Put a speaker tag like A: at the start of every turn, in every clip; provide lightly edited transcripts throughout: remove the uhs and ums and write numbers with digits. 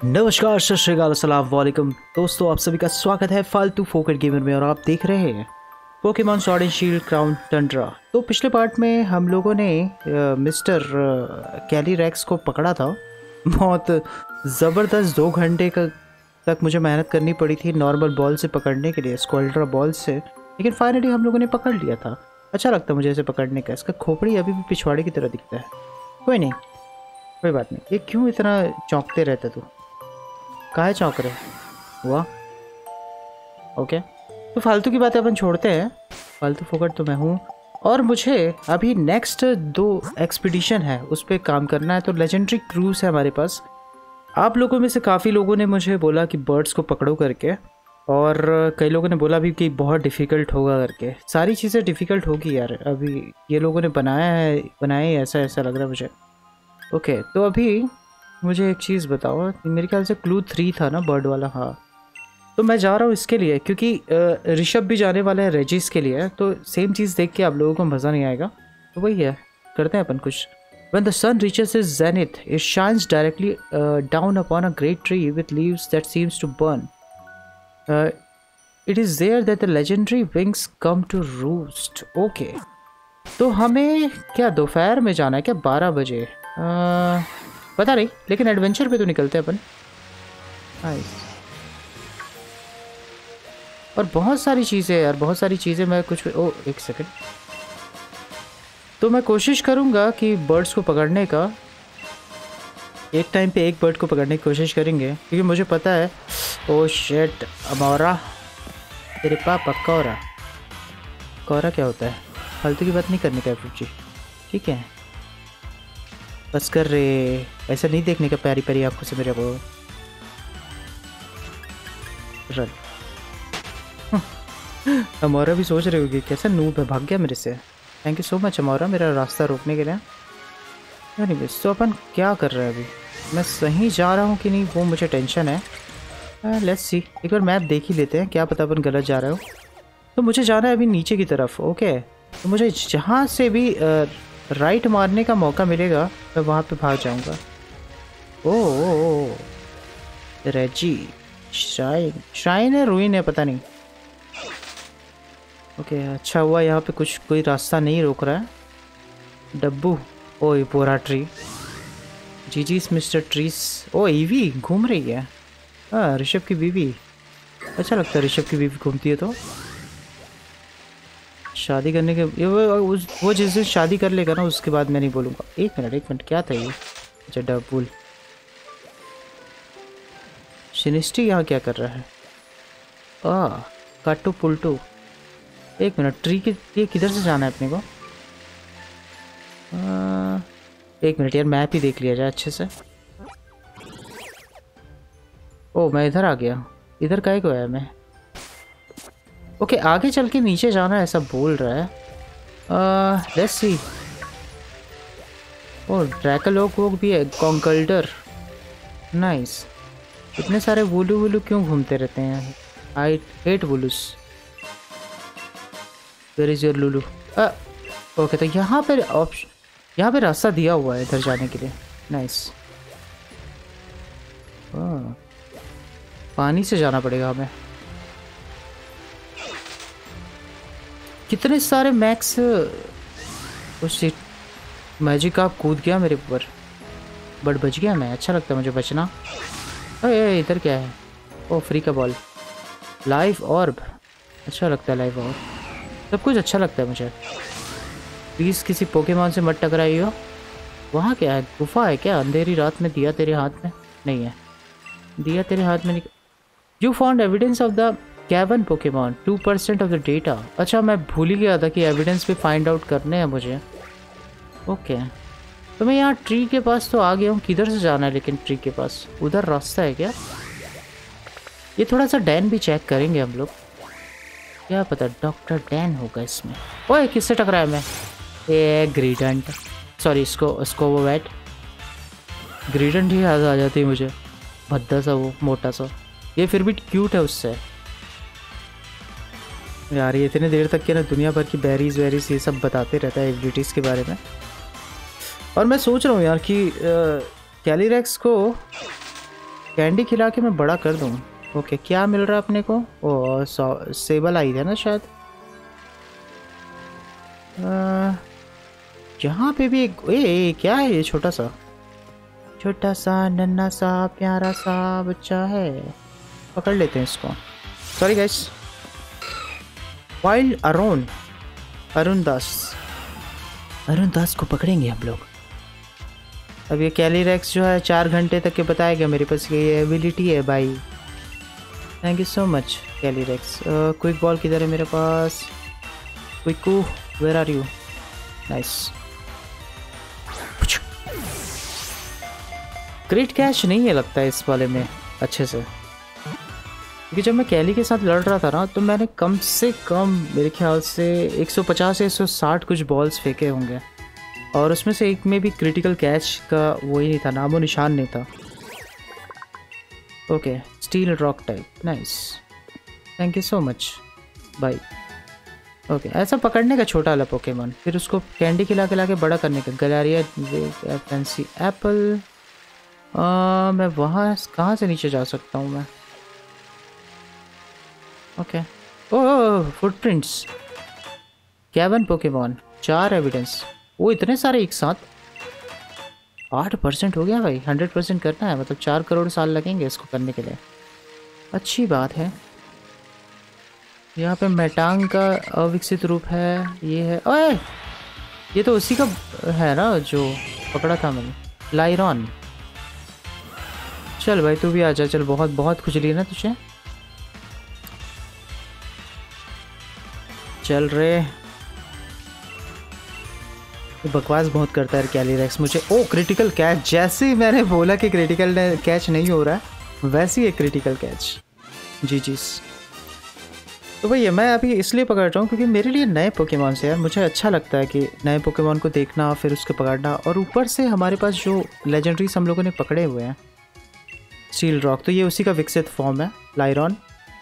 A: नमस्कार, सत श्री अकाल, अस्सलाम वालेकुम दोस्तों, आप सभी का स्वागत है फालतू फोकट गेमर में। और आप देख रहे हैं Pokemon Sword and Shield Crown Tundra. तो पिछले पार्ट में हम लोगों ने मिस्टर कैलीरैक्स को पकड़ा था। बहुत ज़बरदस्त 2 घंटे तक मुझे मेहनत करनी पड़ी थी नॉर्मल बॉल से पकड़ने के लिए, स्क्वाल्ड्रा बॉल से, लेकिन फाइनली हम लोगों ने पकड़ लिया था। अच्छा लगता मुझे इसे पकड़ने का। इसका खोपड़ी अभी भी पिछवाड़े की तरह दिखता है। कोई नहीं, कोई बात नहीं। ये क्यों इतना चौंकते रहते तू? काहे चौंक रहे हुआ? ओके, तो फालतू की बातें अपन छोड़ते हैं। फालतू फोकट तो मैं हूँ, और मुझे अभी नेक्स्ट 2 एक्सपीडिशन है, उस पर काम करना है। तो लेजेंडरी क्रूज है हमारे पास। आप लोगों में से काफ़ी लोगों ने मुझे बोला कि बर्ड्स को पकड़ो करके, और कई लोगों ने बोला भी कि बहुत डिफ़िकल्ट होगा करके। सारी चीज़ें डिफ़िकल्ट होगी यार, अभी ये लोगों ने बनाए ऐसा लग रहा है मुझे। ओके, तो अभी मुझे एक चीज़ बताओ, मेरे ख्याल से क्लू 3 था ना, बर्ड वाला। हाँ, तो मैं जा रहा हूँ इसके लिए, क्योंकि ऋषभ भी जाने वाला है रेजिस के लिए। तो सेम चीज़ देख के आप लोगों को मज़ा नहीं आएगा, तो वही है, करते हैं अपन कुछ। When the sun reaches its zenith, it shines directly down upon a great tree with leaves that seems to burn. It is there that the legendary wings come to roost. Okay, तो हमें क्या दोपहर में जाना है क्या? 12 बजे? पता नहीं, लेकिन एडवेंचर पे तो निकलते हैं अपन। और बहुत सारी चीज़ें यार, बहुत सारी चीज़ें। मैं कुछ एक सेकंड, तो मैं कोशिश करूँगा कि बर्ड्स को पकड़ने का, एक टाइम पे एक बर्ड को पकड़ने की कोशिश करेंगे, क्योंकि मुझे पता है। ओ शेट, अमौरा तेरे पापा। कौरा कौरा क्या होता है? फालतू की बात नहीं करने का जी, ठीक है? बस कर रहे, ऐसा नहीं देखने का प्यारी प्यारी आंखों से मेरे को। रन। अमौरा भी सोच रही होगी कैसा नूब है, भाग गया मेरे से। Thank you so much Amaura, मेरा रास्ता रोकने के लिए। एनीवेज, तो अपन क्या कर रहे हैं अभी? मैं सही जा रहा हूँ कि नहीं, वो मुझे टेंशन है। लेट्स सी, एक बार मैप देख ही लेते हैं, क्या पता अपन गलत जा रहे हो। तो मुझे जाना है अभी नीचे की तरफ। ओके, तो मुझे जहाँ से भी राइट मारने का मौका मिलेगा मैं वहाँ पे भाग जाऊँगा। ओ रेजी श्राइन है, रूइन है, पता नहीं। ओके, अच्छा हुआ यहाँ पे कुछ कोई रास्ता नहीं रोक रहा है। डब्बू, ओ ये पोरा ट्री, जीजीस मिस्टर ट्रीस। ओ ईवी घूम रही है। हाँ, ऋषभ की बीवी। अच्छा लगता है ऋषभ की बीवी घूमती है तो। शादी करने के वो जिस दिन शादी कर लेगा ना, उसके बाद मैं नहीं बोलूँगा। एक मिनट, क्या था ये? अच्छा, डबुल शिनिस्टी यहाँ क्या कर रहा है? काटू पुलटू। एक मिनट, ट्री के ये किधर से जाना है अपने को? एक मिनट यार, मैप ही देख लिया जाए अच्छे से। ओ मैं इधर आ गया, इधर काहे को आया मैं? ओके, आगे चल के नीचे जाना है ऐसा बोल रहा है। Let's see. ओ ड्रैकलोक वोक भी है, कॉन्कल्डर, नाइस। इतने सारे वुलू वुलू क्यों घूमते रहते हैं? I hate Wooloos. Where is your Lulu? Okay, तो यहाँ पे रास्ता दिया हुआ है इधर जाने के लिए। नाइस। पानी से जाना पड़ेगा हमें। कितने सारे मैक्स। उस मैजिक आप कूद गया मेरे ऊपर, बट बच गया मैं। अच्छा लगता है मुझे बचना। अरे इधर क्या है? ओ फ्री का बॉल, लाइव ऑर्ब। अच्छा लगता है लाइव ऑर्ब, सब कुछ अच्छा लगता है मुझे। प्लीज़ किसी पोकेमॉन से मत टकराइयो। वहाँ क्या है? गुफा है क्या? अंधेरी रात में दिया तेरे हाथ में नहीं है, दिया तेरे हाथ में नहीं। You found evidence of the cavern Pokemon, 2% of the data. अच्छा, मैं भूल ही गया था कि एविडेंस भी फाइंड आउट करने हैं मुझे। ओके, तो मैं यहाँ ट्री के पास तो आ गया हूँ। किधर से जाना है लेकिन ट्री के पास? उधर रास्ता है क्या? ये थोड़ा सा डैन भी चेक करेंगे हम लोग, क्या पता डॉक्टर डैन होगा इसमें। ओए किससे टकराया मैं? ए ग्रीडेंट, सॉरी स्कोवोवैट। ग्रीडेंट ही याद आ जाती है मुझे, भद्दा सा वो मोटा सा। ये फिर भी क्यूट है उससे यार। ये इतने देर तक के ना दुनिया भर की बेरीज वेरीज ये सब बताते रहता है एबिलिटीज़ के बारे में। और मैं सोच रहा हूँ यार कि कैलीरैक्स को कैंडी खिला के मैं बड़ा कर दूँ। ओके, क्या मिल रहा है अपने को? ओ सेबल आई है ना शायद। यहाँ पे भी एक क्या है ये? छोटा सा नन्हा सा प्यारा सा बच्चा है। पकड़ लेते हैं इसको। Sorry guys. Wild Arun Das को पकड़ेंगे हम लोग। अब ये कैलीरेक्स जो है 4 घंटे तक के बताएगा मेरे पास ये एबिलिटी है भाई। Thank you so much Calyrex. Quick ball किधर है मेरे पास? Quicky where are you? Nice. Great catch नहीं है लगता है इस वाले में अच्छे से, क्योंकि जब मैं कैली के साथ लड़ रहा था ना तो मैंने कम से कम मेरे ख्याल से 150 से 160 कुछ बॉल्स फेंके होंगे, और उसमें से एक में भी क्रिटिकल कैच का वही नहीं था, नामो निशान नहीं था। Okay, steel rock type, nice, thank you so much bye. Okay, ऐसा पकड़ने का छोटा वाला पोकेमॉन, फिर उसको कैंडी खिला के बड़ा करने का। Galleria fancy apple. मैं वहाँ कहाँ से नीचे जा सकता हूँ मैं? Okay, oh footprints, cavern Pokemon, 4 evidence. वो इतने सारे एक साथ। 8% हो गया भाई। 100% करना है, मतलब 4 करोड़ साल लगेंगे इसको करने के लिए। अच्छी बात है। यहाँ पे मेटांग का अविकसित रूप है, ये है। ओए, ये तो उसी का है ना जो पकड़ा था मैंने, लाइरॉन। चल भाई तू भी आजा, चल, बहुत बहुत खुजली है ना तुझे। चल रे, बकवास बहुत करता है कैलीरेक्स मुझे। ओ क्रिटिकल कैच, जैसे ही मैंने बोला कि क्रिटिकल कैच नहीं हो रहा है वैसे ही एक क्रिटिकल कैच। जी। तो भैया मैं अभी इसलिए पकड़ रहा हूँ क्योंकि मेरे लिए नए पोकेमॉन से यार मुझे अच्छा लगता है कि नए पोकेमॉन को देखना, फिर उसको पकड़ना, और ऊपर से हमारे पास जो लेजेंडरीज हम लोगों ने पकड़े हुए हैं, स्टील रॉक, तो ये उसी का विकसित फॉर्म है, लाइरॉन।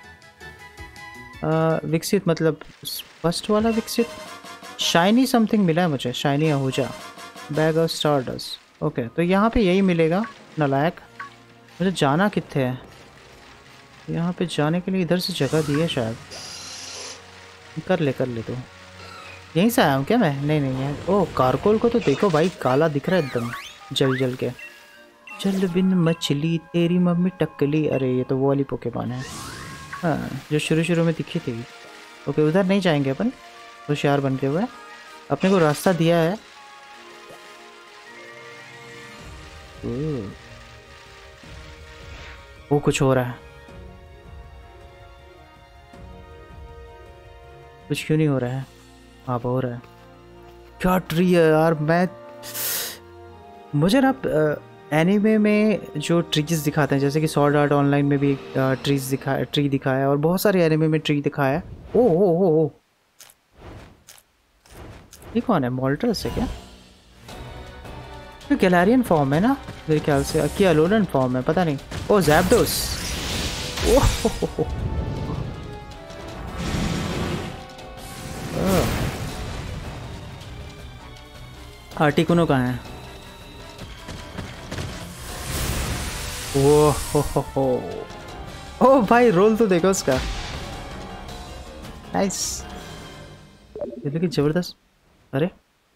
A: विकसित मतलब फर्स्ट वाला विकसित। शाइनी समथिंग मिला है मुझे, shiny Ahuja, bag of stardust. Okay, तो यहाँ पे यही मिलेगा नालायक। मुझे जाना कित्थे है? यहाँ पे जाने के लिए इधर से जगह दी है शायद। कर ले तो। यहीं से आया हूँ क्या मैं? नहीं है। ओह कारकोल को तो देखो भाई, काला दिख रहा है एकदम जल के। चल बिन मछली तेरी मम्मी टक्कली। अरे ये तो वो वाली पोकेमॉन है, हाँ, जो शुरू में दिखी थी। ओके, उधर नहीं जाएंगे अपन, होशियार बन के हुए। अपने को रास्ता दिया है। वो कुछ हो रहा है। कुछ क्यों नहीं हो रहा है? हाँ हो रहा है। क्या ट्री है यार। मुझे ना एनीमे में जो ट्रीज दिखाते हैं, जैसे कि स्वॉर्ड आर्ट ऑनलाइन में भी ट्री दिखाया है, और बहुत सारे एनीमे में ट्री दिखाया है। ओ ये कौन है? मॉल्टर्स है क्या? तो गैलेरियन फॉर्म है ना मेरे ख्याल से, कि अलोलन फॉर्म है, पता नहीं। ओ ज़ैप्डोस। ओह आर्टिकुनो कहाँ है? हो ओ भाई, रोल तो देखो उसका, नाइस। ये देखिए जबरदस्त। अरे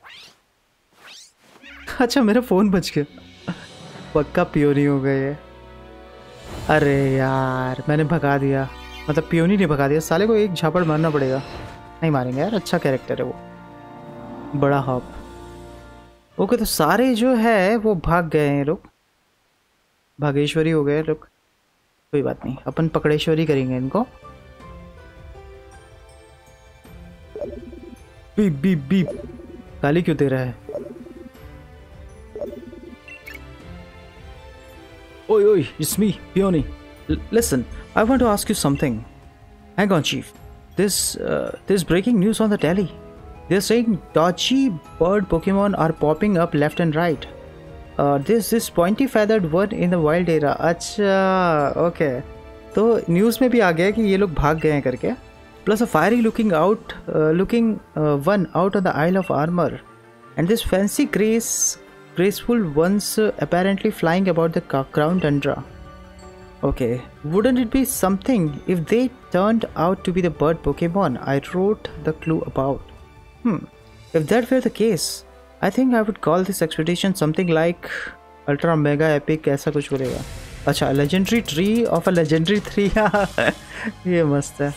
A: अच्छा, मेरा फोन बच गया। पक्का पियोनी हो गई है। अरे यार मैंने भगा दिया, मतलब पियोनी नहीं भगा दिया, साले को एक झापड़ मारना पड़ेगा। नहीं मारेंगे यार, अच्छा कैरेक्टर है वो, बड़ा हॉप। ओके, तो सारे जो है वो भाग गए हैं लोग, भागेश्वरी हो गए लोग। कोई बात नहीं, अपन पकड़ेश्वरी करेंगे इनको। बीप बीप बीप, गाली क्यों दे रहा है? ओए it's me, Peony. Listen, I want to ask you something. Hang on, Chief. There's breaking news on the telly. They're saying dodgy bird Pokemon are popping up left and right. There's this pointy feathered one in the wild area. अच्छा, okay. तो news में भी आ गया कि ये लोग भाग गए हैं करके. Plus a fiery looking one out on the Isle of Armor, and this fancy graceful ones apparently flying about the Crown Tundra. Okay, wouldn't it be something if they turned out to be the bird Pokemon I wrote the clue about? If that were the case, I think I would call this expedition something like Ultra Mega Epic ऐसा कुछ बोलेगा. अच्छा, Legendary Tree of a Legendary Tree. ये मस्त है.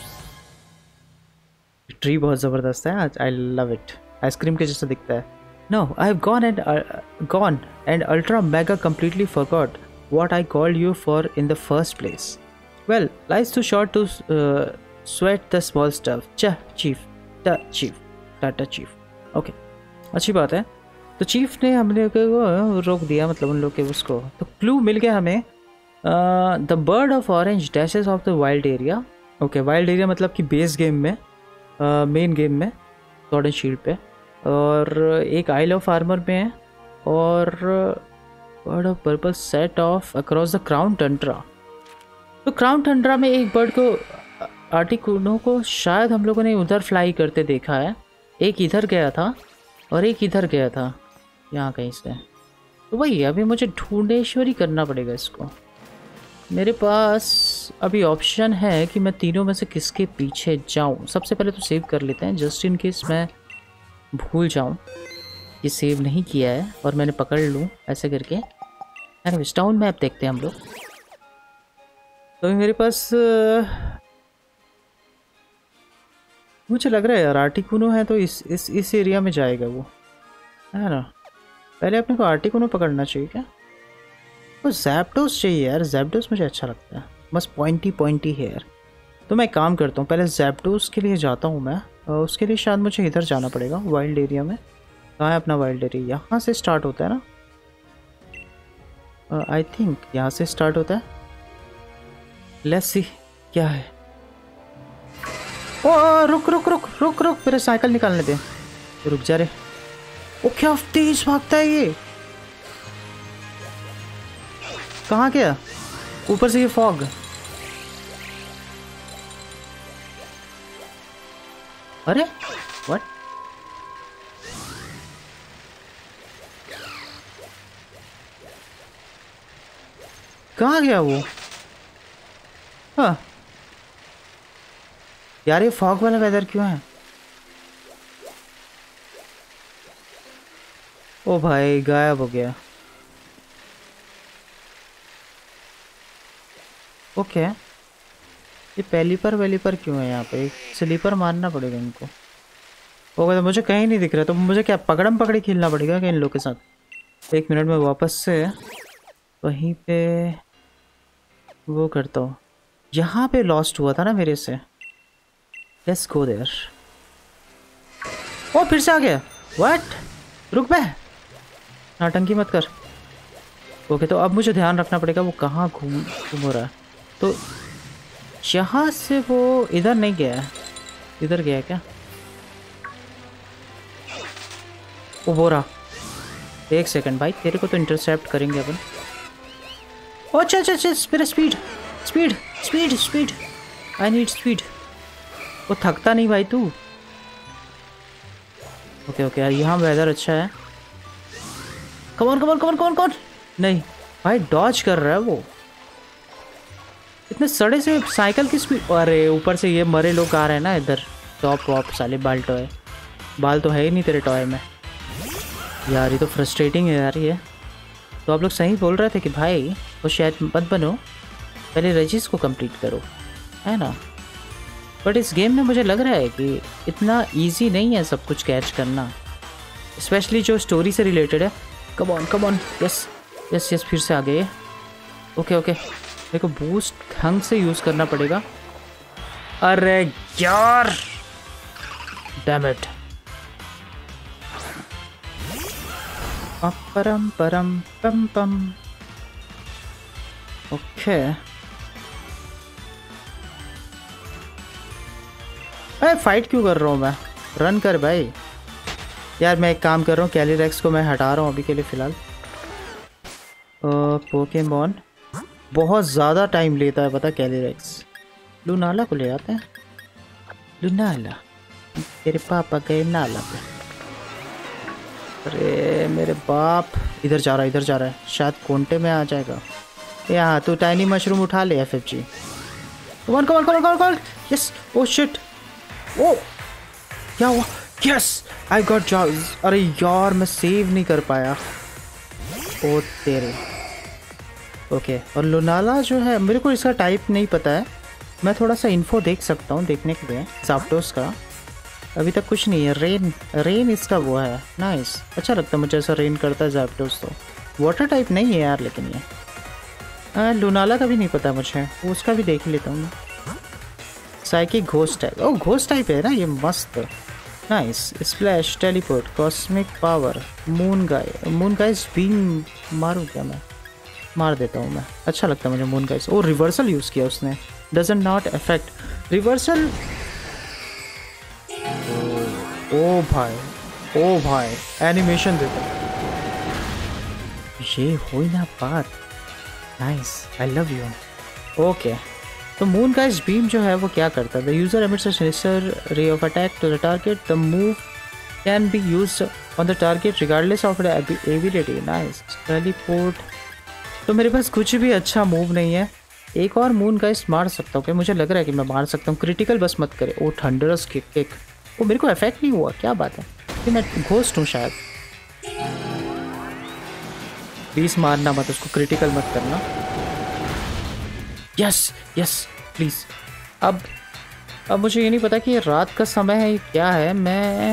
A: Tree बहुत ज़बरदस्त है. I love it. आइसक्रीम के जैसा दिखता है. No, I've gone and Ultra Mega completely forgot what I called you for in the first place. Well, life's too short to sweat the small stuff. Chief. Tata Chief. Okay, अच्छी बात है. तो chief ने हमने को रोक दिया, मतलब उन लोग के उसको. तो क्लू मिल गया हमें. The bird of orange dashes off the wild area. Okay, wild area मतलब कि बेस गेम में, मेन गेम में, स्वॉर्ड एंड शील्ड पे. और एक आइल ऑफ आर्मर में है. और bird of purple set off across the Crown Tundra. तो क्राउन टंड्रा में एक बर्ड को, आर्टिकुनो को शायद हम लोगों ने उधर फ्लाई करते देखा है. एक इधर गया था और एक इधर गया था, यहाँ कहीं से. तो वही अभी मुझे ढूंढेश्वरी करना पड़ेगा इसको. मेरे पास अभी ऑप्शन है कि मैं तीनों में से किसके पीछे जाऊँ. सबसे पहले तो सेव कर लेते हैं, जस्ट इन केस मैं भूल जाऊँ कि सेव नहीं किया है और मैंने पकड़ लूँ ऐसे करके. एनीवेज, टाउन मैप देखते हैं हम लोग. तो अभी मेरे पास मुझे लग रहा है यार आर्टिकुनो है तो इस एरिया में जाएगा वो, है ना. पहले अपने को आर्टिकुनो पकड़ना चाहिए क्या. वो ज़ैप्डोस चाहिए यार. ज़ैप्डोस मुझे अच्छा लगता है, बस पॉइंटी हेयर. तो मैं काम करता हूँ, पहले ज़ैप्डोस के लिए जाता हूँ मैं. उसके लिए शायद मुझे इधर जाना पड़ेगा वाइल्ड एरिया में. कहाँ है अपना वाइल्ड एरिया. यहाँ से स्टार्ट होता है ना. आई थिंक यहाँ से स्टार्ट होता है. लेट्स सी क्या है. ओ रुक मेरे साइकिल निकालने दे. रुक जा रे. ओ क्या तेज भागता है ये. कहाँ गया. ऊपर से ये फॉग. अरे व्हाट. कहाँ गया वो. हाँ यार, ये फॉग वाला वेदर क्यों है. ओ भाई गायब हो गया. ओके, ये पेलीपर क्यों है यहाँ पे. एक स्लीपर मारना पड़ेगा इनको. ओके, तो मुझे कहीं नहीं दिख रहा. तो मुझे क्या पकड़म पकड़ी खेलना पड़ेगा क्या इन लोग के साथ. 1 मिनट में वापस से वहीं पे वो करता हूँ. यहाँ पे लॉस्ट हुआ था ना मेरे से. Let's go there. ओ फिर से आ गया. व्हाट. रुक बे, नाटंकी मत कर. ओके, तो अब मुझे ध्यान रखना पड़ेगा वो कहाँ घूम हो रहा है. तो यहाँ से वो इधर नहीं गया है. इधर गया क्या. ओ वो रहा. 1 सेकंड भाई, तेरे को तो इंटरसेप्ट करेंगे अपन. ओ अच्छा मेरा स्पीड. I need speed. वो थकता नहीं भाई तू. ओके यार, यहाँ वेदर अच्छा है. कमॉन. नहीं भाई, डॉज कर रहा है वो. इतने सड़े से साइकिल की स्पीड. अरे ऊपर से ये मरे लोग आ रहे हैं ना इधर. टॉप वॉप साले बाल टॉय. बाल तो है ही नहीं तेरे टॉय में यार. ये तो फ्रस्ट्रेटिंग है यार ये. तो आप लोग सही बोल रहे थे कि भाई वो शायद मत बनो, पहले रजिस को कंप्लीट करो, है ना. बट इस गेम में मुझे लग रहा है कि इतना इजी नहीं है सब कुछ कैच करना, स्पेशली जो स्टोरी से रिलेटेड है. Come on. यस फिर से आ गए. ओके मेरे को बूस्ट ढंग से यूज़ करना पड़ेगा. अरे यार डैम इट. परम पम. ओके, अरे फाइट क्यों कर रहा हूँ मैं. रन कर भाई. यार मैं एक काम कर रहा हूँ, कैलीरेक्स को मैं हटा रहा हूँ अभी के लिए फ़िलहाल. पोकेमॉन बहुत ज़्यादा टाइम लेता है पता. कैलीरेक्स. लूनाला को ले आते हैं. लूनाला, तेरे पापा गए नाला पे. अरे मेरे बाप. इधर जा रहा है. शायद कोंटे में आ जाएगा. यहाँ तू टाइनी मशरूम उठा ले FFG। Come on come on come on come on come on. Yes. Oh shit. ओ क्या हुआ? Yes I got job. अरे यार मैं सेव नहीं कर पाया। ओ तेरे। ओके और लोनाला जो है मेरे को इसका टाइप नहीं पता है। मैं थोड़ा सा इन्फो देख सकता हूँ देखने के लिए ज़ाप्डोस का। अभी तक कुछ नहीं है। रेन इसका वो है। नाइस अच्छा लगता है मुझे ऐसा रेन करता है ज़ाप्डोस। तो वाटर टाइप नहीं है यार लेकिन ये लोनाला का भी नहीं पता मुझे। उसका भी देख लेता हूँ मैं। Psychic ghost type. ओ घोस्ट टाइप है ना ये। मस्त। Nice. Splash teleport cosmic power मून गाइस बीम। मारूँ क्या मैं? मार देता हूँ मैं। अच्छा लगता है मुझे मून गाइस। ओ रिवर्सल यूज़ किया उसने। Doesn't not affect reversal. ओ भाई एनिमेशन देता। ये हो ना बात। Nice I love you. Okay तो मून गाइस बीम जो है वो क्या करता है? The user emits a sinister ray of attack to the target. The move can be used on the target regardless of the ability. Nice teleport. तो मेरे पास कुछ भी अच्छा मूव नहीं है। एक और मून गाइस मार सकता हूँ क्या? मुझे लग रहा है कि मैं मार सकता हूँ। क्रिटिकल बस मत करे। ओ थंडरस किक। वो मेरे को इफेक्ट नहीं हुआ। क्या बात है कि मैं घोस्ट हूँ शायद। प्लीज मारना मत उसको। क्रिटिकल मत करना। Yes yes please. अब मुझे ये नहीं पता कि ये रात का समय है ये क्या है। मैं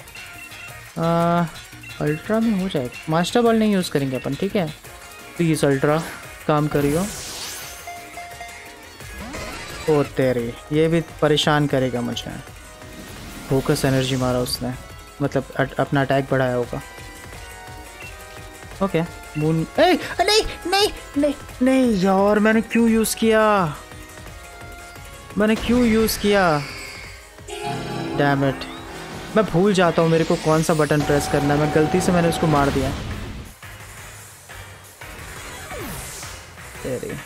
A: अल्ट्रा में हो जाए। मास्टर बॉल नहीं यूज़ करेंगे अपन ठीक है। प्लीज़ अल्ट्रा काम करियो। ओ तेरे ये भी परेशान करेगा मुझे। फोकस एनर्जी मारा उसने मतलब अपना अटैक बढ़ाया होगा। Okay moon. नहीं नहीं नहीं नहीं यार मैंने क्यों यूज़ किया? Damn it. मैं भूल जाता हूँ मेरे को कौन सा बटन प्रेस करना है। मैं गलती से मैंने उसको मार दिया। तेरी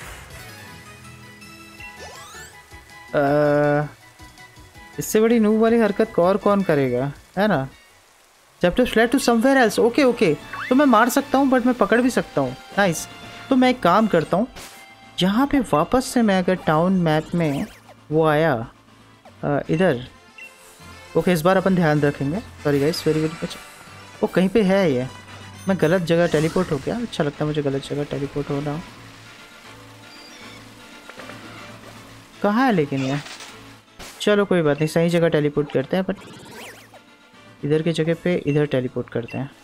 A: इससे बड़ी नूब वाली हरकत और कौन करेगा है ना? जब to flat to somewhere else. Okay तो मैं मार सकता हूँ बट मैं पकड़ भी सकता हूँ। नाइस। तो मैं एक काम करता हूँ यहाँ पे वापस से मैं अगर टाउन मैप में वो आया इधर। ओके इस बार अपन ध्यान रखेंगे। Sorry guys very much. वो कहीं पे है ये। मैं गलत जगह टेलीपोर्ट हो गया। अच्छा लगता है मुझे गलत जगह टेलीपोर्ट होना। कहाँ है लेकिन ये? चलो कोई बात नहीं सही जगह टेलीपोर्ट करते हैं। बट इधर की जगह पे इधर टेलीपोर्ट करते हैं।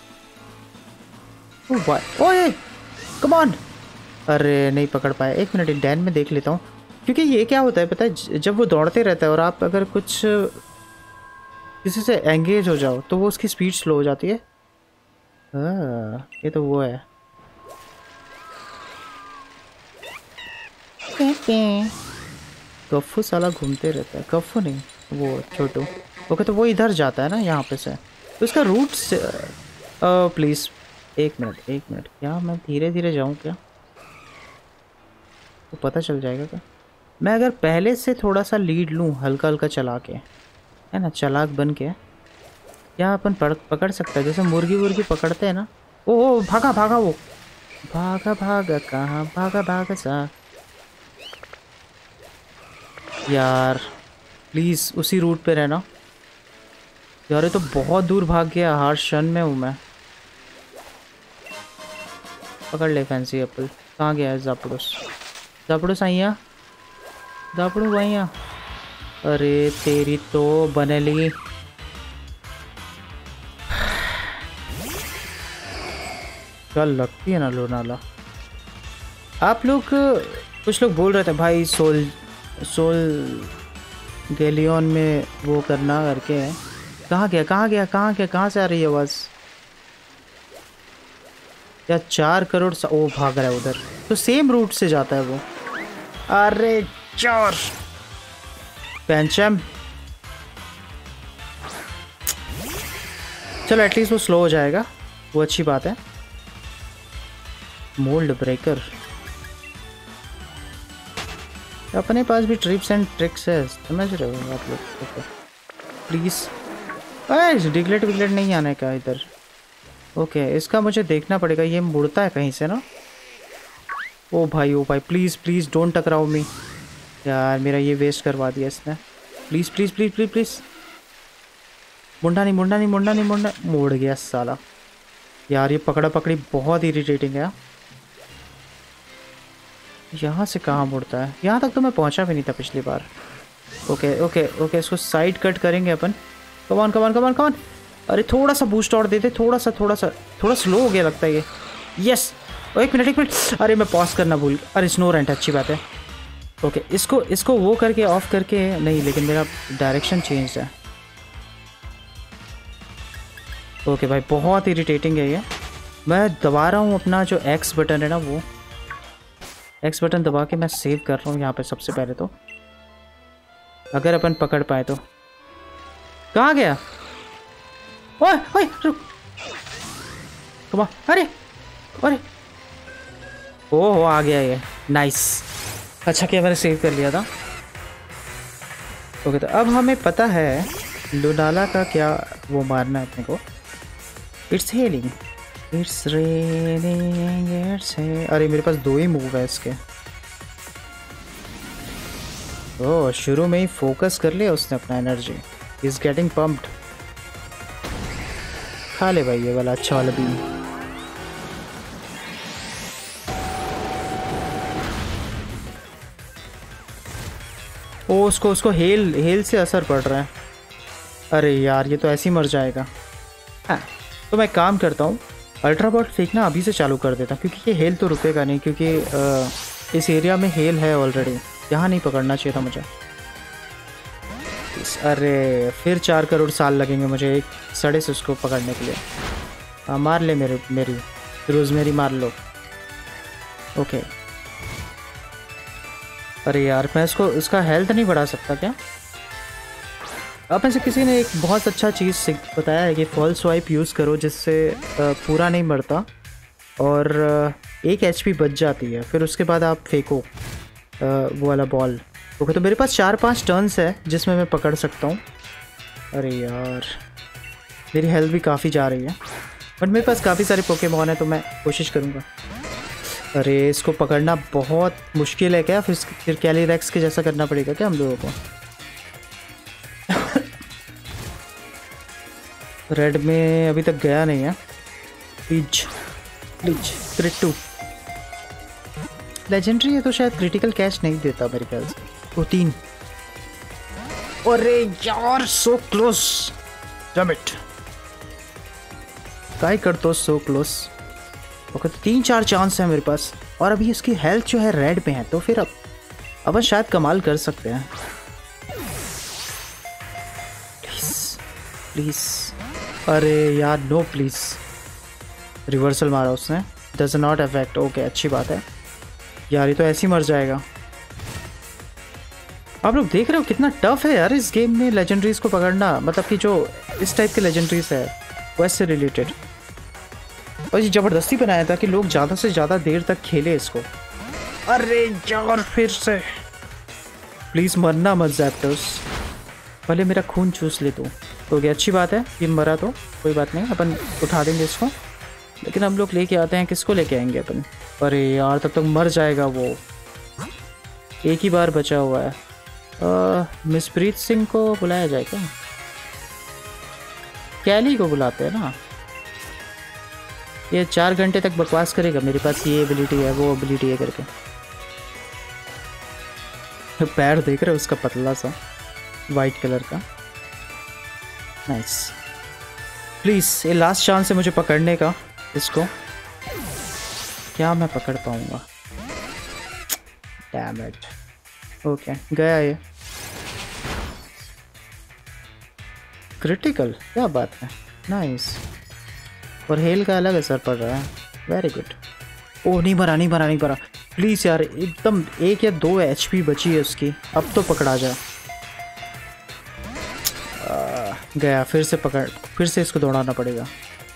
A: ओए कम ऑन। अरे नहीं पकड़ पाया। एक मिनट डैन में देख लेता हूँ क्योंकि ये क्या होता है पता है जब वो दौड़ते रहता है और आप अगर कुछ किसी से एंगेज हो जाओ तो वो उसकी स्पीड स्लो हो जाती है। ये तो वो है। गफ्फू साला घूमते रहता है। गफ्फू नहीं वो छोटू। ओके तो वो इधर जाता है ना यहाँ पे से। तो इसका रूट से प्लीज़ एक मिनट क्या मैं धीरे धीरे जाऊँ क्या? तो पता चल जाएगा क्या? मैं अगर पहले से थोड़ा सा लीड लूँ हल्का हल्का चला के है ना चालाक बन के क्या अपन पकड़ सकता है जैसे मुर्गी पकड़ते हैं ना। ओ भागा वो भागा कहाँ भागा सा। यार प्लीज़ उसी रूट पे रहना यार। ये तो बहुत दूर भाग गया। हार्ड शन में हूँ मैं। पकड़ ले फैंसी एप्पल। कहाँ गया है ज़ापड़ोस आइया ज़ापड़ो भैया। अरे तेरी तो बनेली। क्या लगती है ना लोनाला। आप लोग कुछ लोग बोल रहे थे भाई सोल गैलियन में वो करना करके। कहाँ गया कहाँ से आ रही है आवाज़? या 4 करोड़ ओ भाग रहा है उधर। तो सेम रूट से जाता है वो। अरे चार पेंचम। चलो एटलीस्ट वो स्लो हो जाएगा वो अच्छी बात है। Mould breaker. अपने पास भी ट्रिप्स एंड ट्रिक्स है समझ रहे हो आप लोग। प्लीज़ डिग्लेट नहीं आने का इधर। ओके इसका मुझे देखना पड़ेगा। ये मुड़ता है कहीं से ना। ओ भाई प्लीज़ प्लीज़ डोंट टकराओ मी। यार मेरा ये वेस्ट करवा दिया इसने। Please please please please please. मुंडा नहीं मुंडा नहीं मुंडा नहीं मुंडा, मोड़ गया साला। यार ये पकड़ा पकड़ी बहुत इरिटेटिंग है। यहाँ से कहाँ मुड़ता है? यहाँ तक तो मैं पहुँचा भी नहीं था पिछली बार। ओके ओके ओके, इसको साइड कट करेंगे अपन। कमान कमान कमान कमान। अरे थोड़ा सा बूस्ट और देते, थोड़ा स्लो हो गया लगता है ये। यस, एक मिनट। अरे मैं पॉज करना भूल। अरे स्नो रेंट, अच्छी बात है। ओके, इसको वो करके ऑफ करके नहीं, लेकिन मेरा डायरेक्शन चेंज है। ओके भाई, बहुत इरिटेटिंग है ये। मैं दबा रहा हूँ अपना जो एक्स बटन है ना, वो एक्स बटन दबा के मैं सेव कर रहा हूँ यहाँ पे सबसे पहले तो, अगर अपन पकड़ पाए तो। कहाँ गया? ओए ओए रुक, कमा। अरे अरे ओहो, आ गया ये। नाइस, अच्छा किया मैंने सेव कर लिया था। ओके, तो अब हमें पता है लुनाला का क्या वो मारना है अपने को। It's hailing, it's raining, it's hey. अरे मेरे पास 2 ही मूव है इसके। ओह, शुरू में ही फोकस कर लिया उसने अपना एनर्जी। Is getting pumped. खा ले भाई ये वाला अच्छा वाला बीम। ओ, उसको हेल से असर पड़ रहा है। अरे यार ये तो ऐसे ही मर जाएगा। हाँ, तो मैं काम करता हूँ, अल्ट्रा बॉट फेंकना अभी से चालू कर देता, क्योंकि ये हेल तो रुकेगा नहीं, क्योंकि इस एरिया में हेल है ऑलरेडी। यहाँ नहीं पकड़ना चाहिए था मुझे। अरे फिर 4 करोड़ साल लगेंगे मुझे एक सड़े से उसको पकड़ने के लिए। हाँ, मार ले मेरी रोज़मेरी मार लो। ओके। अरे यार मैं उसका हेल्थ नहीं बढ़ा सकता क्या? आप में से किसी ने एक बहुत अच्छा चीज़ बताया है कि फॉल स्वाइप यूज़ करो, जिससे पूरा नहीं मरता और 1 HP बच जाती है। फिर उसके बाद आप फेंको वो वाला बॉल। ओके, तो मेरे पास 4-5 टर्न्स है जिसमें मैं पकड़ सकता हूँ। अरे यार मेरी हेल्थ भी काफ़ी जा रही है, बट मेरे पास काफ़ी सारे पोकेमॉन है तो मैं कोशिश करूँगा। अरे इसको पकड़ना बहुत मुश्किल है क्या? फिर कैलीरैक्स के जैसा करना पड़ेगा क्या हम लोगों को? रेड में अभी तक गया नहीं है। प्लीज क्रिट 2 लेजेंडरी है तो शायद क्रिटिकल कैच नहीं देता मेरे ख्याल से। 3। अरे यार सो क्लोज, डैम इट। काय कर तो सो क्लोज। ओके, तो 3-4 चांस है मेरे पास, और अभी इसकी हेल्थ जो है रेड पे है, तो फिर अब शायद कमाल कर सकते हैं। प्लीज अरे यार नो प्लीज। रिवर्सल मारा उसने, डज नॉट अफेक्ट। ओके, अच्छी बात है यार, ये तो ऐसे ही मर जाएगा। आप लोग देख रहे हो कितना टफ है यार इस गेम में लेजेंडरीज को पकड़ना, मतलब कि जो इस टाइप के लेजेंडरीज है वैसे रिलेटेड। और ये ज़बरदस्ती बनाया था कि लोग ज़्यादा से ज़्यादा देर तक खेले इसको। अरे यार फिर से प्लीज़ मरना मत जैप्टर्स, भले मेरा खून चूस ले तू। तो गया, अच्छी बात है, ये मरा तो कोई बात नहीं, अपन उठा देंगे इसको। लेकिन हम लोग लेके आते हैं, किसको लेके आएंगे अपन? अरे यार तब तक मर जाएगा वो, एक ही बार बचा हुआ है। मिसप्रीत सिंह को बुलाया जाए क्या? कैली को बुलाते हैं ना, ये 4 घंटे तक बकवास करेगा मेरे पास ये एबिलिटी है वो एबिलिटी है करके। पैर देख रहे हो उसका, पतला सा वाइट कलर का। नाइस, प्लीज़ ये लास्ट चांस है मुझे पकड़ने का इसको। क्या मैं पकड़ पाऊंगा? Damn it. ओके, गया ये। क्रिटिकल, क्या बात है, नाइस। और हेल का अलग असर पड़ रहा है, वेरी गुड। ओह नहीं भरा। प्लीज़ यार, एकदम 1 या 2 HP बची है उसकी, अब तो पकड़ा जा। गया, फिर से इसको दौड़ाना पड़ेगा।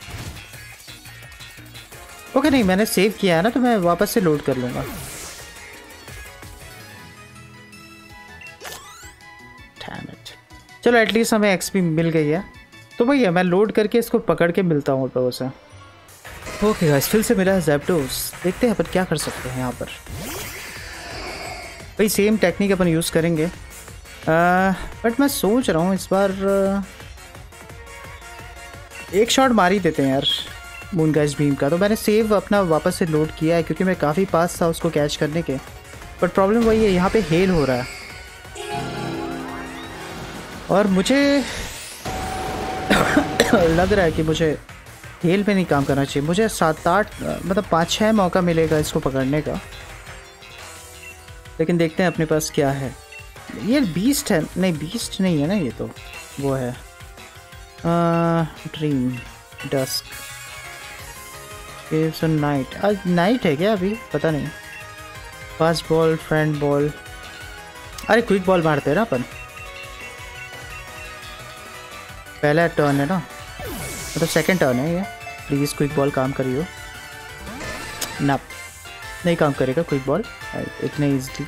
A: ओके, नहीं मैंने सेव किया है ना, तो मैं वापस से लोड कर लूँगा। चलो एटलीस्ट हमें XP मिल गई है। तो भैया मैं लोड करके इसको पकड़ के मिलता हूँ तो उसे। ओके गाइस, फिर से मिला है ज़ैप्डोस। देखते हैं अपन क्या कर सकते हैं यहाँ पर। भाई सेम टेक्निक अपन यूज़ करेंगे, बट मैं सोच रहा हूँ इस बार एक शॉट मार ही देते हैं यार मून गाइस बीम का। तो मैंने सेव अपना वापस से लोड किया है क्योंकि मैं काफ़ी पास था उसको कैच करने के, बट प्रॉब्लम वही है, यहाँ पे हेल हो रहा है और मुझे लग रहा है कि मुझे हेल पे नहीं काम करना चाहिए। मुझे 7-8 मतलब 5-6 मौका मिलेगा इसको पकड़ने का, लेकिन देखते हैं अपने पास क्या है। ये बीस्ट है, नहीं बीस्ट नहीं है ना, ये तो वो है dream dusk caves on night. आज नाइट है क्या? अभी पता नहीं। फास्ट बॉल, फ्रेंड बॉल, अरे क्विक बॉल मारते हैं ना अपन, पहला टर्न है ना, मतलब सेकंड टर्न है ये। प्लीज़ क्विक बॉल काम करियो ना, नहीं काम करेगा क्विक बॉल इतने ईजली।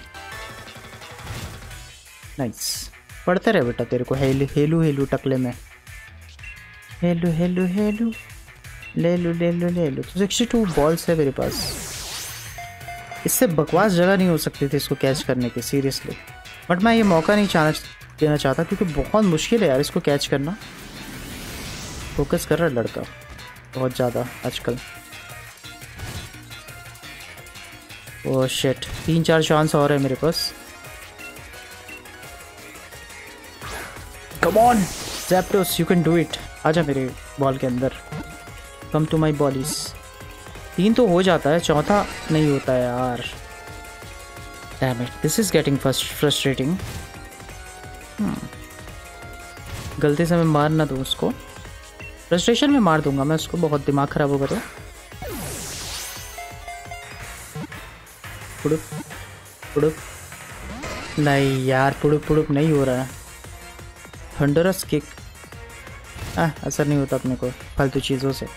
A: नाइस, पढ़ते रहे बेटा, तेरे को हेलू हेलू हेलू टकले में हेलू हेलू हेलू ले लो ले लो ले लो। तो 62 बॉल्स है मेरे पास, इससे बकवास जगह नहीं हो सकती थी इसको कैच करने की सीरियसली, बट मैं ये मौका नहीं देना चाहता क्योंकि बहुत मुश्किल है यार इसको कैच करना। फोकस कर रहा है लड़का बहुत ज़्यादा आजकल। ओह शिट, 3-4 चांस और है मेरे पास। Come on Zapdos, you can do it. आजा मेरे बॉल के अंदर, कम टू माई बॉलीज। 3 तो हो जाता है, चौथा नहीं होता है यार। Damn it, this is getting frustrating. गलती से मैं मार ना दूँ उसको, फ्रस्ट्रेशन में मार दूंगा मैं उसको, बहुत दिमाग खराब होगा। तो पुड़ुप पुड़ुप, नहीं यार पुड़ुप पुड़ुप नहीं हो रहा है। थंडरस किक, असर नहीं होता अपने को फालतू चीज़ों से।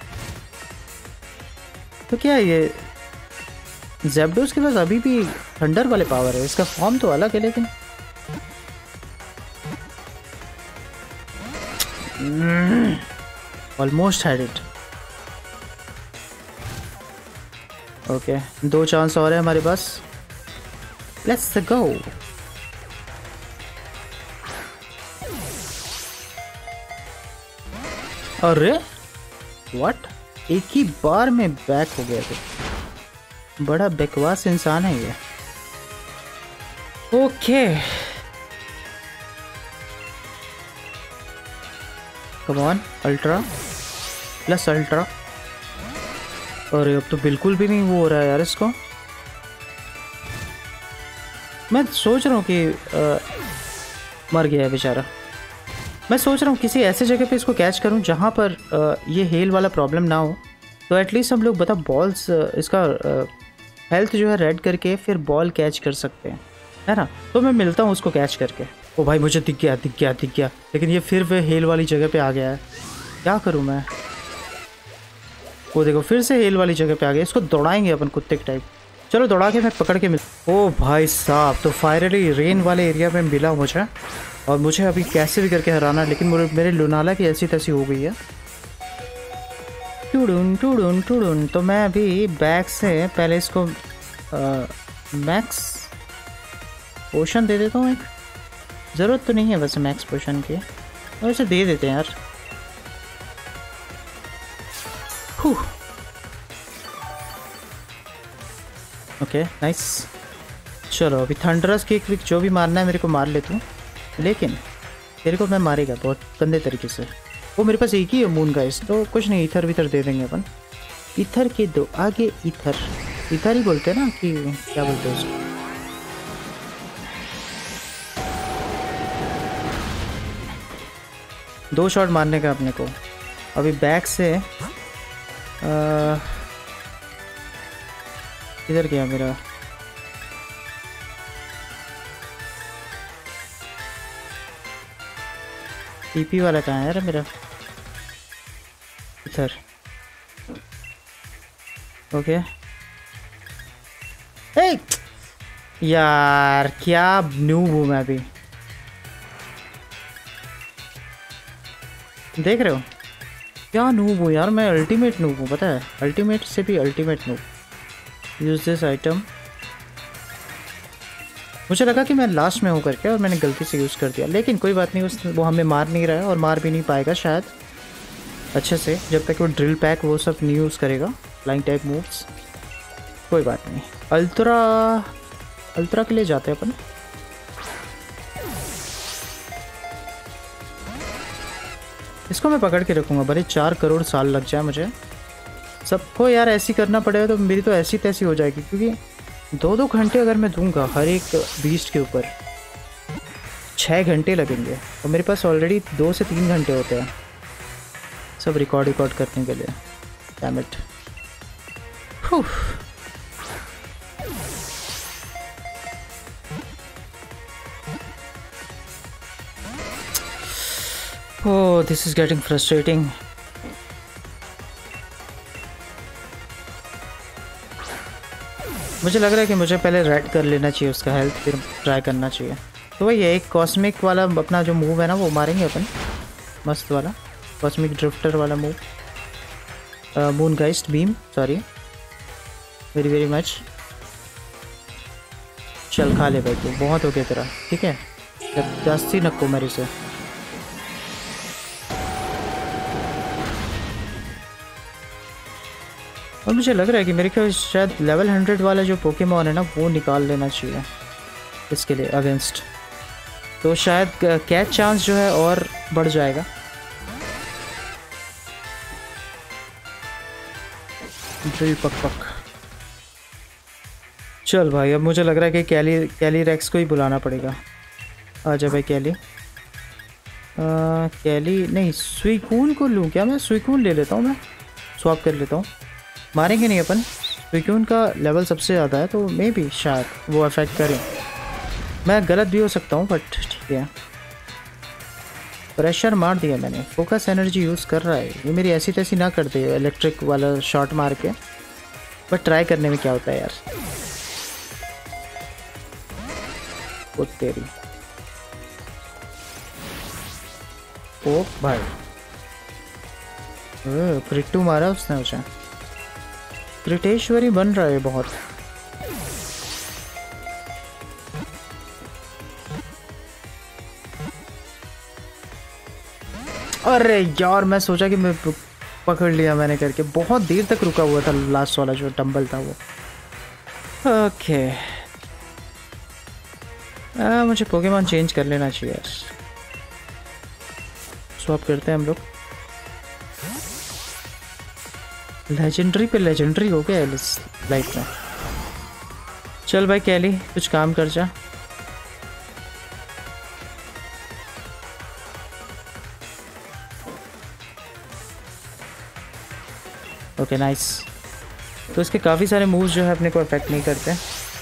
A: तो क्या ये ज़ैप्डोस के पास अभी भी थंडर वाले पावर है? इसका फॉर्म तो अलग है लेकिन almost had it. Okay, 2 chance और है हमारे पास, लेट्स गो। अरे व्हाट, एक ही बार में बैक हो गया थे, बड़ा बकवास इंसान है ये। Okay come on, ultra plus ultra. अरे अब तो बिल्कुल भी नहीं वो हो रहा है यार इसको। मैं सोच रहा हूँ कि मर गया है बेचारा। मैं सोच रहा हूँ किसी ऐसे जगह पे इसको कैच करूँ जहाँ पर ये हेल वाला प्रॉब्लम ना हो, तो एटलीस्ट हम लोग बता बॉल्स इसका हेल्थ जो है रेड करके फिर बॉल कैच कर सकते हैं, है ना। तो मैं मिलता हूँ उसको कैच करके। ओ भाई मुझे दिख गया दिख गया दिख गया, लेकिन ये फिर वे हेल वाली जगह पे आ गया है। क्या करूँ मैं? वो देखो फिर से हेल वाली जगह पे आ गया। इसको दौड़ाएंगे अपन कुत्ते के टाइप। चलो दौड़ा के मैं पकड़ के मिल। ओ भाई साहब, तो फाइनली रेन वाले एरिया में मिला मुझे, और मुझे अभी कैसे भी करके हराना, लेकिन मेरे लुनाला की ऐसी तैसी हो गई है। टूडून टूडून टूडून। तो मैं अभी बैक से पहले इसको मैक्स पोशन दे देता हूँ। एक ज़रूरत तो नहीं है वैसे मैक्स पोशन की, वैसे दे देते हैं यार। Okay nice. चलो अभी थंडरस किक विक जो भी मारना है मेरे को मार लेता हूँ, लेकिन तेरे को मैं मारेगा बहुत गंदे तरीके से। वो मेरे पास एक ही है मून गाइस, तो कुछ नहीं, इथर विथर दे देंगे अपन। इथर के दो आगे, इथर इथर ही बोलते हैं ना, कि क्या बोलते हैं उसको। दो शॉट मारने का अपने को। अभी बैक से इधर गया मेरा। टीपी वाला कहाँ है यार मेरा? इधर। ओके यार क्या न्यू हूँ मैं अभी, देख रहे हो? क्या नूब हूँ यार मैं, अल्टीमेट नूब हूँ पता है, अल्टीमेट से भी ultimate noob. Use this item. मुझे लगा कि मैं लास्ट में हूँ करके और मैंने गलती से यूज़ कर दिया, लेकिन कोई बात नहीं, वो हमें मार नहीं रहा है और मार भी नहीं पाएगा शायद अच्छे से, जब तक वो ड्रिल पैक वो सब नहीं यूज़ करेगा, फ्लाइंग टाइप मूव्स। कोई बात नहीं। अल्ट्रा के लिए जाते हैं अपन। इसको मैं पकड़ के रखूँगा, भले 4 करोड़ साल लग जाए मुझे। सबको यार ऐसी करना पड़ेगा तो मेरी तो ऐसी तैसी हो जाएगी, क्योंकि 2-2 घंटे अगर मैं दूंगा हर एक बीस्ट के ऊपर, 6 घंटे लगेंगे और मेरे पास ऑलरेडी 2 से 3 घंटे होते हैं सब रिकॉर्ड करने के लिए। Damn it. Oh this is getting frustrating. मुझे लग रहा है कि मुझे पहले रेड कर लेना चाहिए उसका हेल्थ, फिर ट्राई करना चाहिए। तो वही है, एक कॉस्मिक वाला अपना जो मूव है ना वो मारेंगे अपन, मस्त वाला कॉस्मिक ड्रिफ्टर वाला move. Moongeist beam, sorry very very much. चल खा ले भाई तू, बहुत हो गया तेरा, ठीक है जास्ती नको मेरे से। और मुझे लग रहा है कि मेरे ख्याल शायद लेवल 100 वाला जो पोकेमॉन है ना वो निकाल लेना चाहिए इसके लिए अगेंस्ट, तो शायद कैच चांस जो है और बढ़ जाएगा। ड्रिल पक पक। चल भाई अब मुझे लग रहा है कि कैली रेक्स को ही बुलाना पड़ेगा। आजा भाई कैली। कैली नहीं, सुइकून को लूँ क्या मैं? सुइकून ले लेता हूँ मैं, स्वैप कर लेता हूँ। मारेंगे नहीं अपन, क्योंकि उनका लेवल सबसे ज़्यादा है तो मे बी शायद वो अफेक्ट करें। मैं गलत भी हो सकता हूँ बट ठीक है। प्रेशर मार दिया मैंने, फोकस एनर्जी यूज़ कर रहा है ये, मेरी ऐसी तैसी ना कर दे इलेक्ट्रिक वाला शॉट मार के, बट ट्राई करने में क्या होता है यार। वो तेरी ओ भाई, क्रिट्टू मारा उसने मुझे। क्रिटेश्वरी बन रहा है बहुत। अरे यार मैं सोचा कि मैं पकड़ लिया मैंने करके, बहुत देर तक रुका हुआ था लास्ट वाला जो टंबल था वो। ओके मुझे पोकेमॉन चेंज कर लेना चाहिए यार। स्वैप करते हैं हम लोग। लेजेंडरी पे लेजेंडरी हो गया इस लाइफ में। चल भाई कैली कुछ काम कर जा। Okay nice. तो इसके काफ़ी सारे मूव्स जो है अपने को अफेक्ट नहीं करते।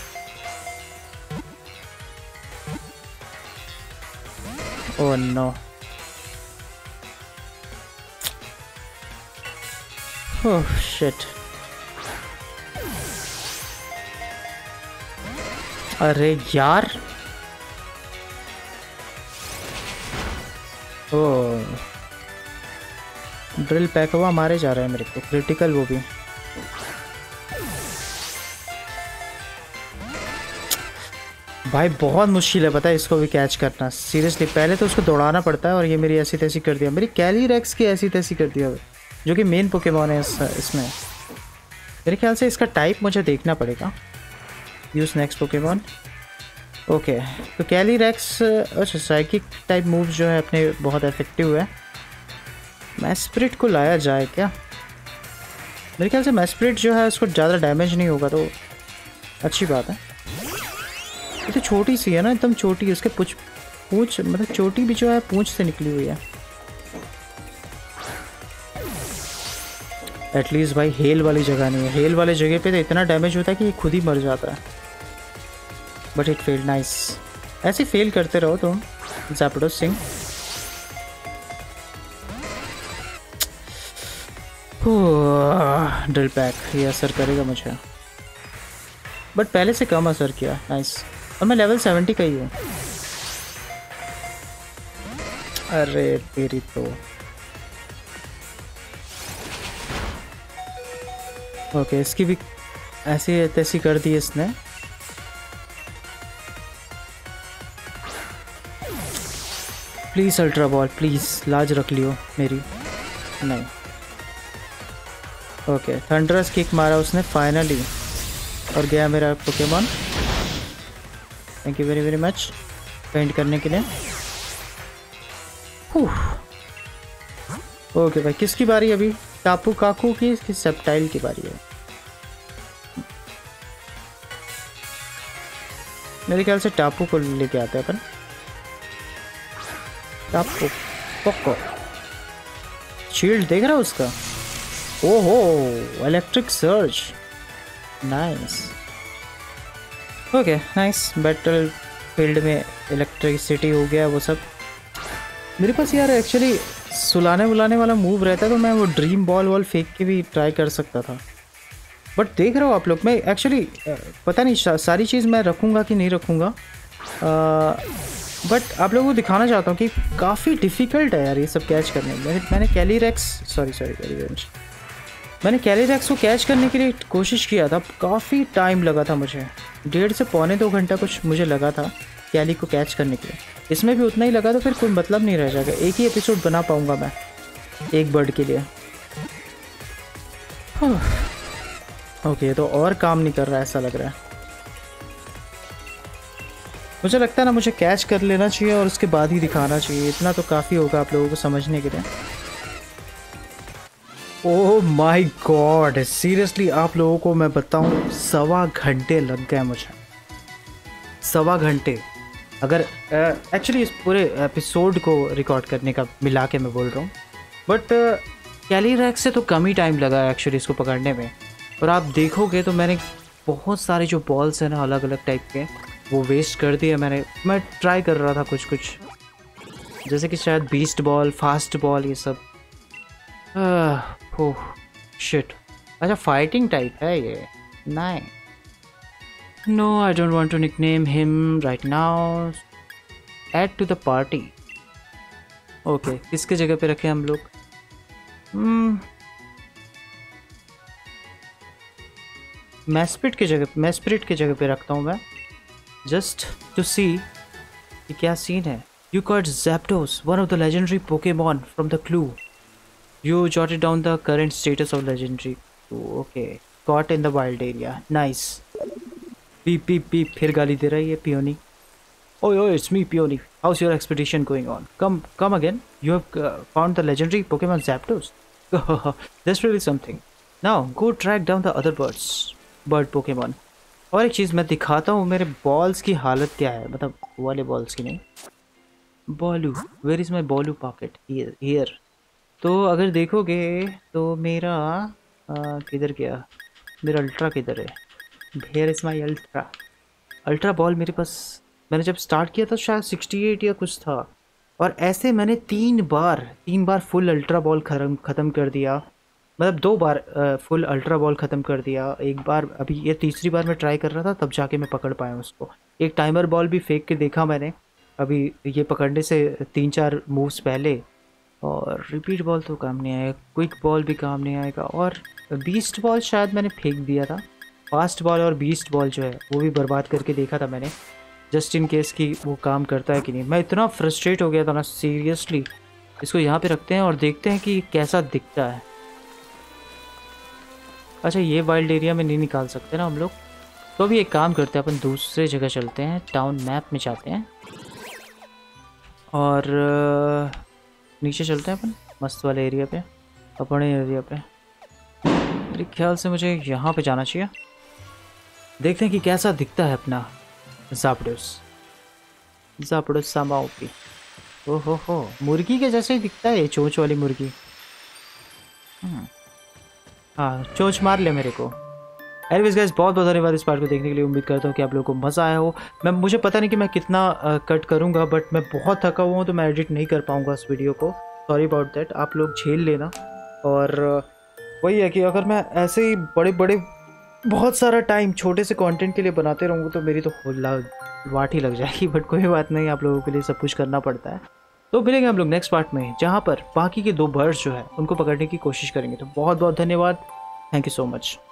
A: Oh no, oh shit. अरे यार ओह ड्रिल पैक हुआ, मारे जा रहे हैं मेरे को, क्रिटिकल वो भी। भाई बहुत मुश्किल है पता है इसको भी कैच करना, सीरियसली। पहले तो उसको दौड़ाना पड़ता है और ये मेरी ऐसी तैसी कर दिया, मेरी कैली रेक्स की ऐसी तैसी कर दिया, जो कि मेन पोकेमॉन है इसमें। मेरे ख्याल से इसका टाइप मुझे देखना पड़ेगा। Use next Pokemon. ओके तो कैली रेक्स, अच्छा साइकिक टाइप मूव जो है अपने बहुत इफेक्टिव है। मैस्प्रिट को लाया जाए क्या? मेरे ख्याल से मैस्प्रिट जो है उसको ज़्यादा डैमेज नहीं होगा तो अच्छी बात है। ये तो छोटी सी है ना, एकदम छोटी, उसके पूछ मतलब चोटी भी जो है पूंछ से निकली हुई है। एटलीस्ट भाई हेल वाली जगह नहीं है, हेल वाली जगह पे तो इतना डैमेज होता है कि ये खुद ही मर जाता है। But it fail nice. ऐसे फेल करते रहो तुम ज़ैप्डोस सिंह। ड्रिल पैक ये असर करेगा मुझे, बट पहले से कम असर किया। नाइस। और मैं लेवल 70 का ही हूँ। अरे तेरी तो ओके, इसकी भी ऐसी तैसी कर दी इसने। प्लीज़ अल्ट्रा बॉल, प्लीज़ लाज रख लियो मेरी। नहीं, ओके, थंडरस किक मारा उसने फाइनली और गया मेरा Pokemon. Thank you very very much paint करने के लिए। ओके भाई, किसकी बारी अभी? टापू काकू की सेप्टाइल की बारी है मेरे ख्याल से। टापू को लेके आते हैं अपन। टापू पोको, शील्ड देख रहा है उसका। ओहो, electric surge, nice. Okay nice, battle field में इलेक्ट्रिसिटी हो गया वो सब। मेरे पास यार एक्चुअली सुलाने बुलाने वाला मूव रहता तो मैं वो ड्रीम बॉल वॉल फेंक के भी ट्राई कर सकता था, बट देख रहे हो आप लोग, मैं एक्चुअली पता नहीं सारी चीज़ मैं रखूँगा कि नहीं रखूँगा, बट आप लोगों को दिखाना चाहता हूँ कि काफ़ी डिफ़िकल्ट है यार ये सब कैच करने में। मैंने कैलीरैक्स मैंने कैलीरैक्स को कैच करने के लिए कोशिश किया था, काफ़ी टाइम लगा था मुझे, 1.5 से पौने 2 घंटा कुछ मुझे लगा था कैली को कैच करने के लिए। इसमें भी उतना ही लगा तो फिर कोई मतलब नहीं रह जाएगा, एक ही एपिसोड बना पाऊँगा मैं एक बर्ड के लिए। ओके, तो और काम नहीं कर रहा है ऐसा लग रहा है मुझे। लगता है ना मुझे कैच कर लेना चाहिए और उसके बाद ही दिखाना चाहिए, इतना तो काफ़ी होगा आप लोगों को समझने के लिए। ओह माय गॉड, सीरियसली आप लोगों को मैं बताऊं 1.25 घंटे लग गए मुझे, 1.25 घंटे। अगर एक्चुअली इस पूरे एपिसोड को रिकॉर्ड करने का मिला के मैं बोल रहा हूँ, बट कैलीरैक्स से तो कम ही टाइम लगा एक्चुअली इसको पकड़ने में। और आप देखोगे तो मैंने बहुत सारे जो बॉल्स हैं ना अलग अलग टाइप के वो वेस्ट कर दिए मैं ट्राई कर रहा था कुछ जैसे कि शायद बीस्ट बॉल, फास्ट बॉल, ये सब। ओह शिट, अच्छा फाइटिंग टाइप है ये। Nice, no I don't want to nickname him right now. Add to the party, okay, किसके जगह पे रखे हम लोग? मैस्पिरिट के जगह पे रखता हूँ मैं, जस्ट टू सी कि क्या सीन है। You caught Zapdos, one of the legendary Pokemon from the clue. You jotted down the current status of legendary. Okay, caught in the wild area, nice. Peep peep peep, फिर गाली दे रहा है ये Peony. ओए ओए, it's me Peony, how's your expedition going on? Come again, you have found the legendary Pokemon Zapdos. That's really something. Now go track down the other bird Pokemon. और एक चीज़ मैं दिखाता हूँ मेरे बॉल्स की हालत क्या है, मतलब वाले बॉल्स की नहीं। Ball, where is my ball pocket? Here. तो अगर देखोगे तो मेरा किधर गया, मेरा अल्ट्रा किधर है? Here is my ultra ball मेरे पास। मैंने जब स्टार्ट किया था शायद 68 या कुछ था, और ऐसे मैंने 3 बार फुल अल्ट्रा बॉल ख़त्म कर दिया, मतलब 2 बार फुल अल्ट्रा बॉल ख़त्म कर दिया। एक बार, अभी ये तीसरी बार मैं ट्राई कर रहा था तब जाके मैं पकड़ पाया उसको। एक टाइमर बॉल भी फेंक के देखा मैंने अभी ये पकड़ने से 3-4 मूव्स पहले, और रिपीट बॉल तो काम नहीं आएगा, क्विक बॉल भी काम नहीं आएगा, और बीस्ट बॉल शायद मैंने फेंक दिया था। फास्ट बॉल और बीस्ट बॉल जो है वो भी बर्बाद करके देखा था मैंने, जस्ट इन केस कि वो काम करता है कि नहीं। मैं इतना फ्रस्ट्रेट हो गया था ना सीरियसली। इसको यहाँ पे रखते हैं और देखते हैं कि कैसा दिखता है। अच्छा, ये वाइल्ड एरिया में नहीं निकाल सकते ना हम लोग, तो अभी एक काम करते हैं, अपन दूसरे जगह चलते हैं, टाउन मैप में जाते हैं और नीचे चलते हैं अपन मस्त वाले एरिया पे, अपने एरिया पे। मेरे ख्याल से मुझे यहाँ पे जाना चाहिए, देखते हैं कि कैसा दिखता है अपना ज़ैप्डोस सामाओपी। ओहो, मुर्गी के जैसे ही दिखता है ये, चोंच वाली मुर्गी। हाँ, चोंच मार ले मेरे को। एनीवेज गाइस, बहुत बहुत धन्यवाद इस पार्ट को देखने के लिए। उम्मीद करता हूँ कि आप लोगों को मज़ा आया हो। मुझे पता नहीं कि मैं कितना कट करूँगा, बट मैं बहुत थका हुआ हूँ तो मैं एडिट नहीं कर पाऊँगा इस वीडियो को, सॉरी अबाउट दैट। आप लोग झेल लेना। और वही है कि अगर मैं ऐसे ही बड़े बहुत सारा टाइम छोटे से कंटेंट के लिए बनाते रहूँगा तो मेरी तो वाट ही लग जाएगी, बट कोई बात नहीं, आप लोगों के लिए सब कुछ करना पड़ता है। तो मिलेंगे हम लोग नेक्स्ट पार्ट में, जहाँ पर बाकी के 2 बर्ड्स जो है उनको पकड़ने की कोशिश करेंगे। तो बहुत बहुत धन्यवाद, थैंक यू सो मच।